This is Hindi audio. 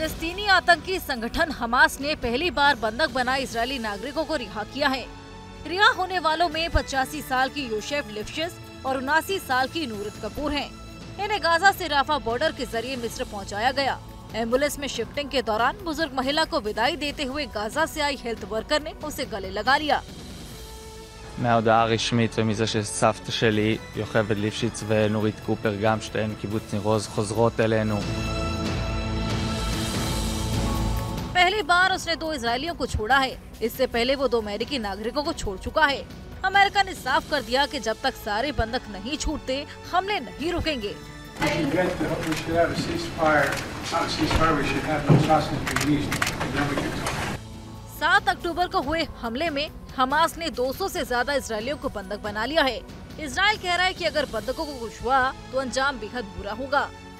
फिलिस्तीनी आतंकी संगठन हमास ने पहली बार बंधक बनाए इजरायली नागरिकों को रिहा किया है। रिहा होने वालों में 85 साल की योसेफ लिफ्शिस और 79 साल की नूरत कपूर हैं। इन्हें गाजा से राफा बॉर्डर के जरिए मिस्र पहुंचाया गया। एम्बुलेंस में शिफ्टिंग के दौरान बुजुर्ग महिला को विदाई देते हुए गाजा से आई हेल्थ वर्कर ने उसे गले लगा लिया। מההודעה הרשמית ומזה שסבתא שלי, יוכבד ליפשיץ ונורית קופר, גם שתיהן קיבוץ ניר עוז, חוזרות אלינו. पहली बार उसने 2 इजरायलियों को छोड़ा है। इससे पहले वो 2 अमेरिकी नागरिकों को छोड़ चुका है। अमेरिका ने साफ कर दिया कि जब तक सारे बंधक नहीं छूटते हमले नहीं रुकेंगे। 7 अक्टूबर को हुए हमले में हमास ने 200 से ज्यादा इजरायलियों को बंधक बना लिया है। इजरायल कह रहा है कि अगर बंधकों को कुछ हुआ तो अंजाम बेहद बुरा होगा।